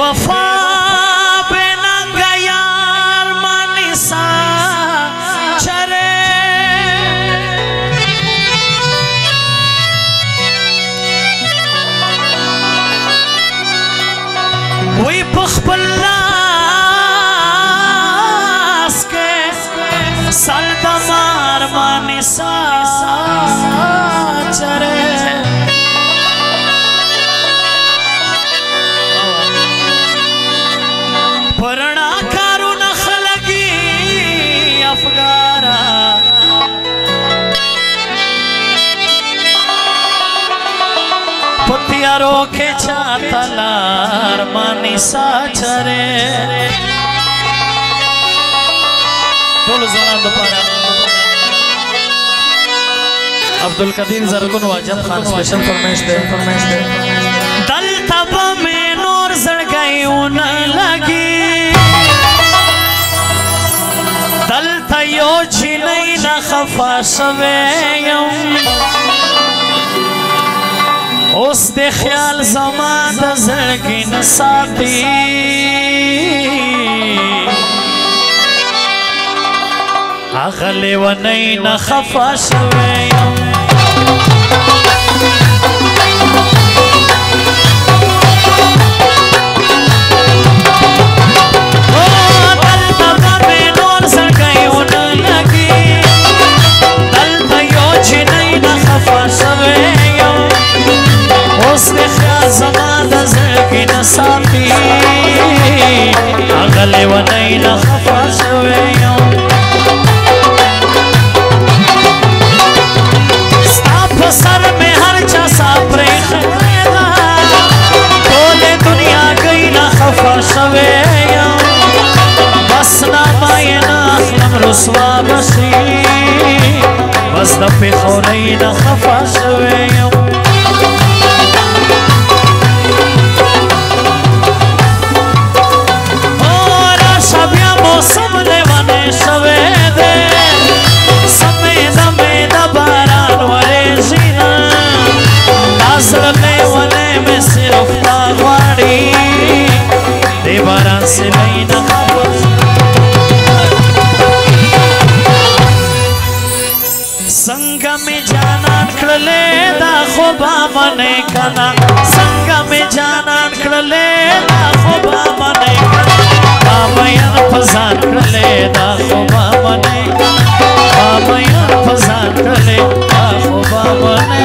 वफा बेनंग यार मानिसा चरे वही पखपल्लास के सल्दमार मानिसा चरे परणा कारू नखलगी अफगारा पतियारो के चातलार मानिसा चरे टोल ज़ोनार दोपारा अब्दुल कदीर ज़रगुन वाजब खान स्पेशल फरमाइश दे दल तब में नूर जड़ गई उन लगी दल तयो छिनई न खफा सवे उस दे ख्याल ज़मान द ज़ड़गी न साथी अगले व नई न खफा सवे अगले व नई न खफा सवे स्ताप सर में हर चसा प्रेख बोले दुनिया गई न खफा सवे बस ना माये ना हम रुसवा बसी बस दपे खो नई न खफा सवे सबले वने सवेदे समेदा मेदा बारान वरे जीना नाज़रले वने में सिर्फ तावाड़ी दे बारान से नहीं न खबर संग में जानान खड़ले दा खुबा मने कना संग में जानान खड़ले दा खुबा मने कना बामयन फजान खड़ले दा खुबा मने बामयन फजान खड़ले दा खुबा मने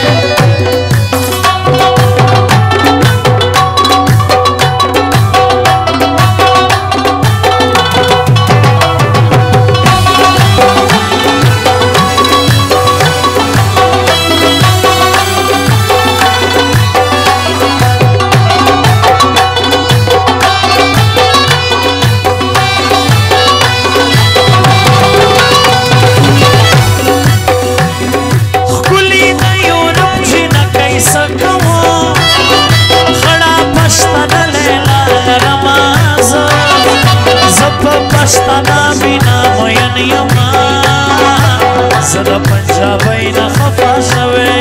पछताना बिना मोयन यमा सदा पंजाबी न खफा सवे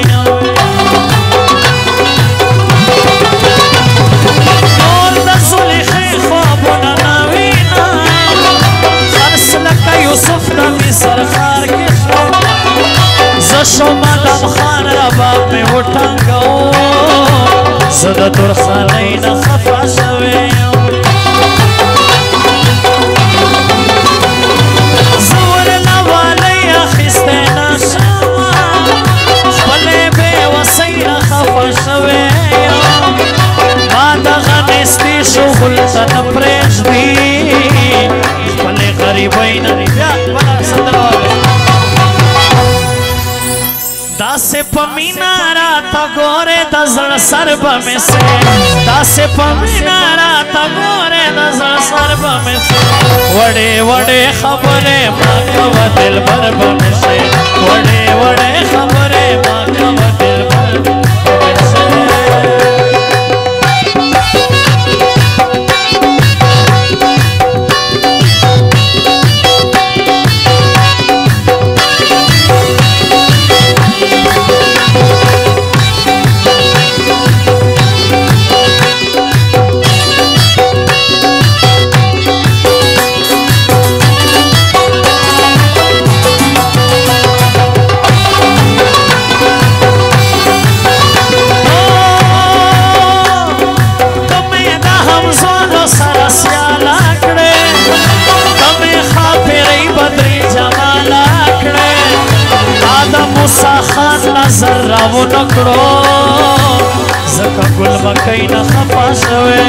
नूर द सुलिखे ख्वाबुना नावीना खर्स लका यूसुफ नबी सरकार के जशो मदम खान रबाब में उठंगो सदा तुरखानी न खफा सवे शुगल सन प्रेस दी भले गरीबई न दासे पमीना रात गोरे दजर सरब में से दासे पमीना रात गोरे दजर सरब में से वड़े वड़े खबरे माकव दिल भर में से वड़े वड़े खबरे माकव दिल भर में से नजर रावो नकड़ो जका गुल मकई न खफा शवे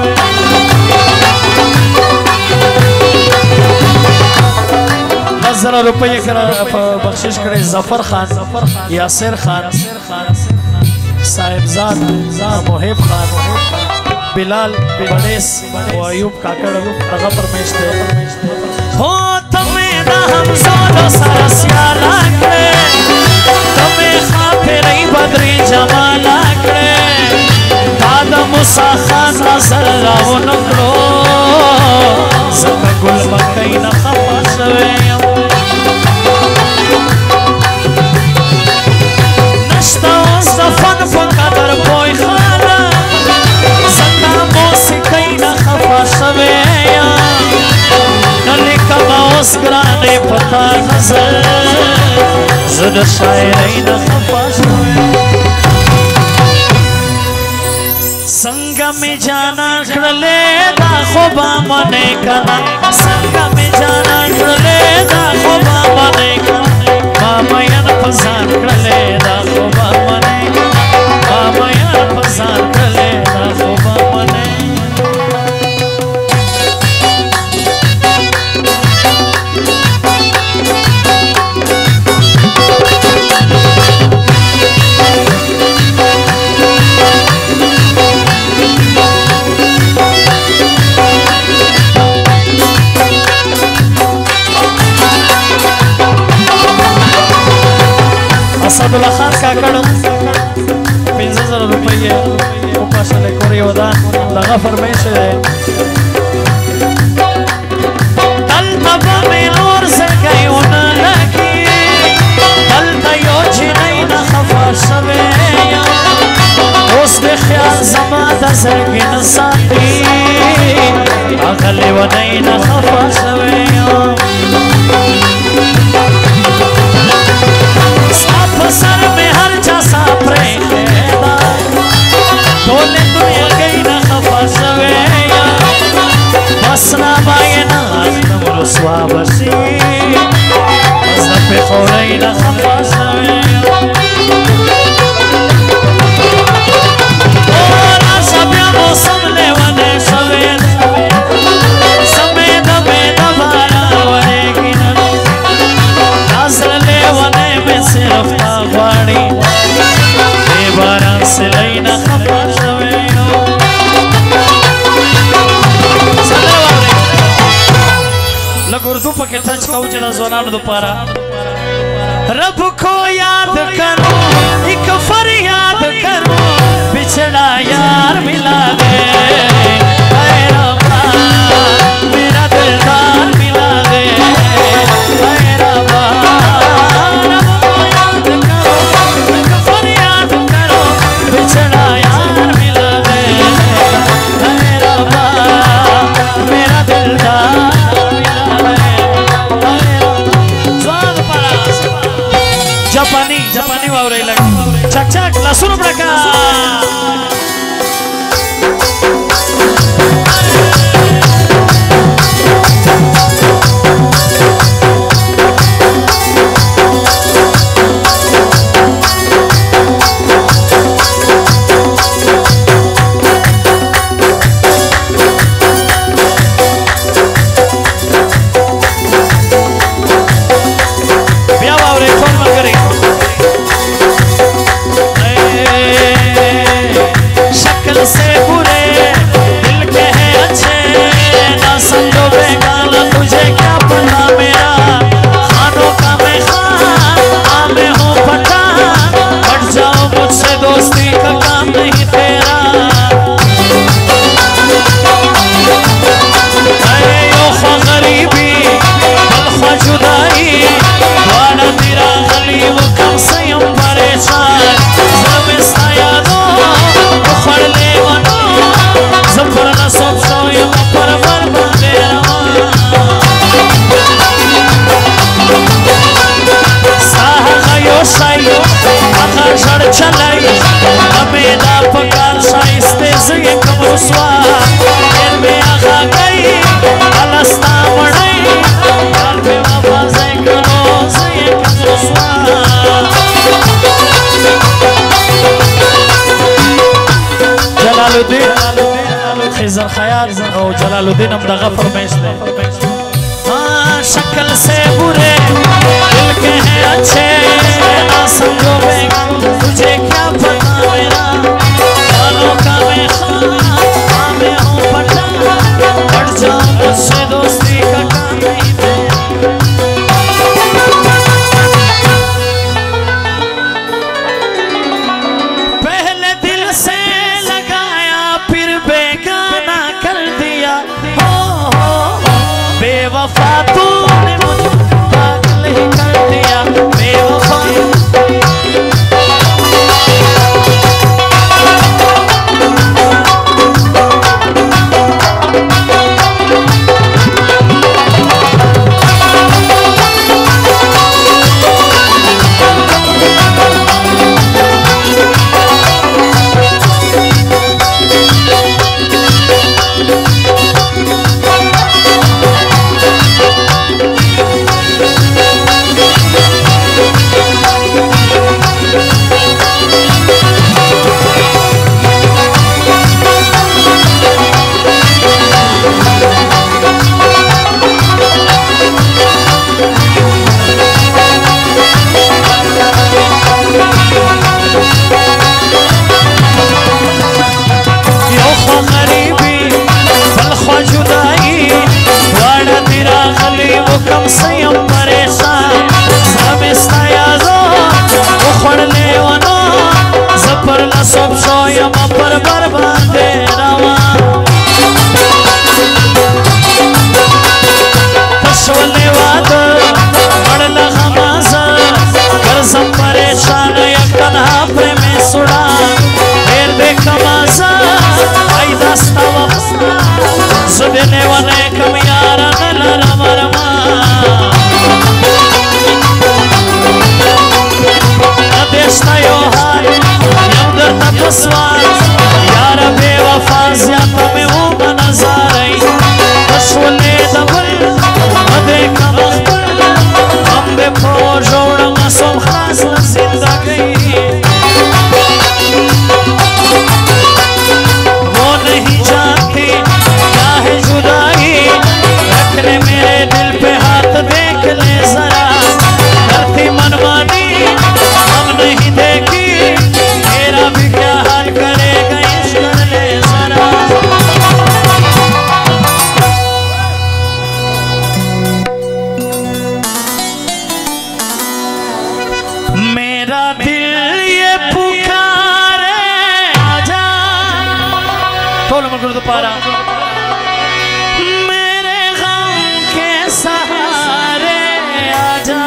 10,000 रुपये बख्शिश करे जफर खान यासिर खान साहिबजाद मोहिब खान बिलाल बड़ेस अयूब काकड़ रगा परमेश दे हो तमें ना हम सोलो सरसिया लाकड़े तमें खाफे रही बदरी जमाल लाकड़े दादा मुसा खान नजर राव नकड़ो जका गुल मकई न खफा शवे नश्ता उस्तफन फकदर बोई खाना जका मोसिकई न खफा शवे नलिकमाउस ग्राने पता नजर जुद शायरई न खफा शवे संग में जाना खड़ले दा खोबा मने कना संग में जाना खड़ले दा खोबा मने कना मामयन फसान खड़ले दा खोबा मने मामयन फसान खड़ले दा खोबा मने असदुल्ला खान काकड़ 50,000 रुपये उपासले कोरी वदान लगा फरमाइश है तल तबा में नूर से गई उना लगी तल तयो जिनई न खफा शवे उस दे ख्याल जमा दजर की नसाती अगले वनई न खफा शवे सर में हर जैसा प्रेदा बोले तो ये गई ना खफा शवे बसना बाये ना नमरो स्वाबसी बसना पे खोरई ना खफा शवे और आशा मौसम ले वने शवे समेत में दबारा वने की ना नाज़र ले वने में सिर्फ वाणी बेबारान से लई न खफा शवे लग उर्दू पके टच काऊ जना ज़वानान दोपारा रब को याद करो एक फरियाद करो बिछड़ा यार मिला दे मेरा दिलदार मिला दे जापानी वावरे लग चक चक लसुन बड़का जलालुद्दीन खिजर खयाल और जलालुद्दीन हम दगा फरमाइश दे। हाँ शक्ल से बुरे दिल के हैं अच्छे ना समझो तुझे क्या पता मेरा वालों का मैं खां मैं हूँ पटा बढ़ जाऊँ मुझसे दोस्ती का काम नहीं दे। पहले दिल से लगाया फिर बेगाना कर दिया हो बेवफा तूने मुझे पागल ही कर दिया बेवफा। कम से हम परेशान समझता यादो उखड़ने वाला जबर न सब सोयम पर बर्बादे रवा पशवले वादो मरला हमाजा कर सब परेशान एक तन्हा प्रेम सुड़ा फिर देख कमाजा आई दास्ता वफा सुधने वाले कमियारा नला रमा रमा Надежда йога, ямдер на посвар, яра бевафа зята में उमा नजारे, पशुले दबल, मदे का मखबर, हम बेपोजोड़ मसोम खास न जिंदगी, वो नहीं जानती क्या है जुदाई, रखने मेरे दिल पे हाथ देख ले जरा, करती मनमानी नहीं देखी मेरा भी क्या हाल करेगा इस कर ले जरा। मेरा दिल ये पुकारे आजा थोड़ा मगर दोबारा मेरे गम के सहारे आजा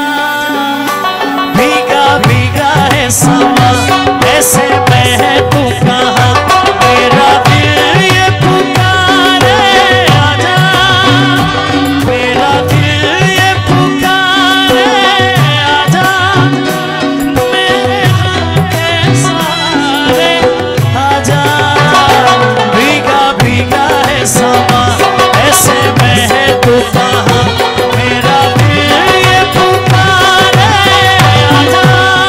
भीगा भीगा है समा ऐसे मैं है तू कहाँ मेरा दिल ये पुकारे आजा मेरा दिल ये पुकारे आजा मेरे गम के सहारे आजा भीगा भीगा है समा ऐसे मैं है तू कहाँ मेरा दिल ये पुकारे आजा।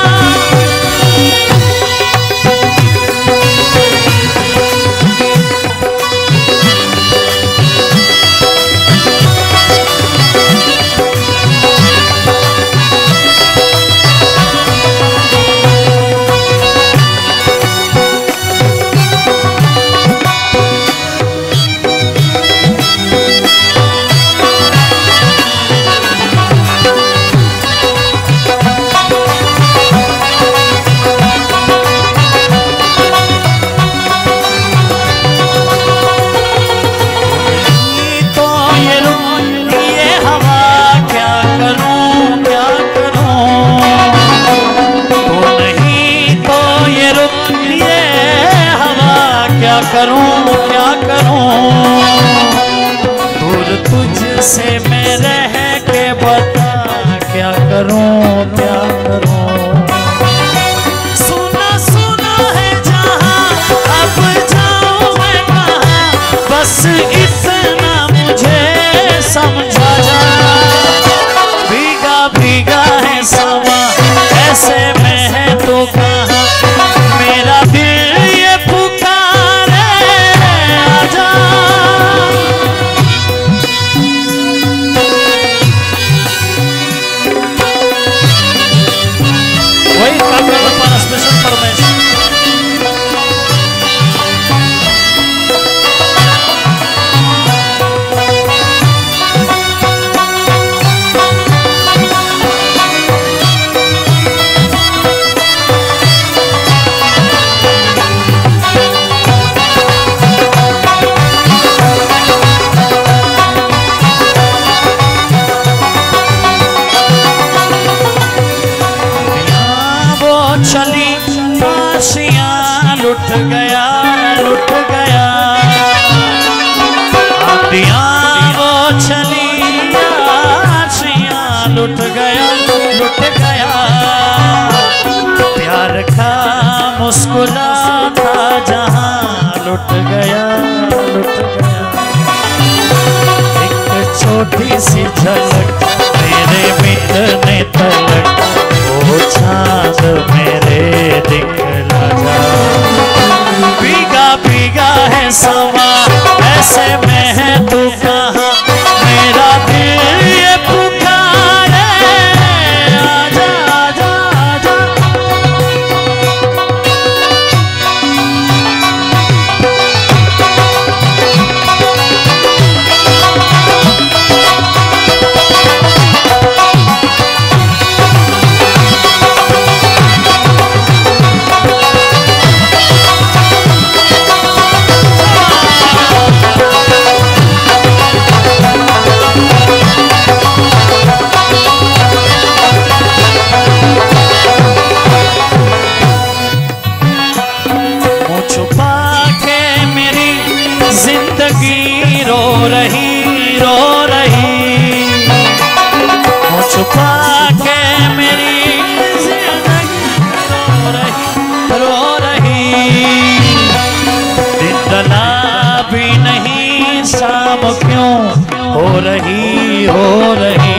क्या करूं दूर तुझसे मैं रह के बता क्या करूं सुना सुना है जहां अब जाऊं मैं कहां बस इतना मुझे समझा जा भीगा भीगा है समा ऐसे में है तो कहां मेरा दिल ये पुकारे गया लुट गया। आंधियां वो चलिया आशियां लुट गया लुट गया। प्यार का मुस्कुराता जहां लुट गया लुट गया। एक छोटी सी झलक मेरे मिलने तलक वो चांद मेरे दिखला जा। भीगा भीगा है समा ऐसे में है तू कहाँ मेरा दिल ये पुकारे आजा आजा आजा। छुपा के मेरी जिंदगी रो रही। दिन डला भी नहीं शाम क्यों हो रही हो रही।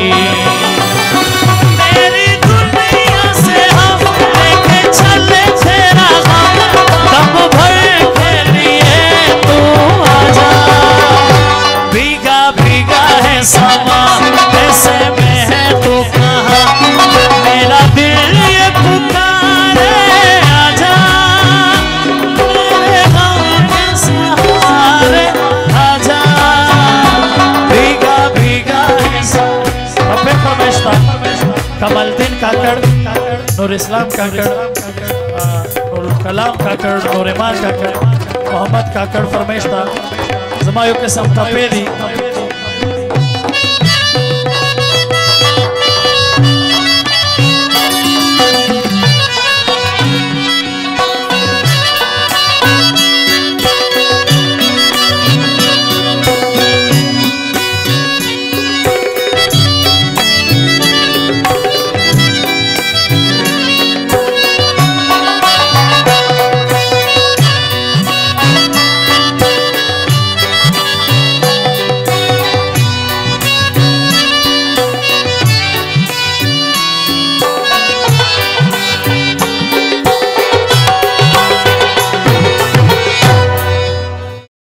तेरी दुनिया से हम लेके चले तेरा हम दम भर के लिए तू आजा। भीगा भीगा है समा ऐसे में तो कहाँ मेरा दिल ये पुकारे आजा। मेरे गम के सहारे आजा। भीगा भीगा कमलदीन काकड़, नूर इस्लाम काकड़, नूर कलाम काकड़, नूर ईमान काकड़, मोहम्मद काकड़ फरमेशता जमायो के समता पेरी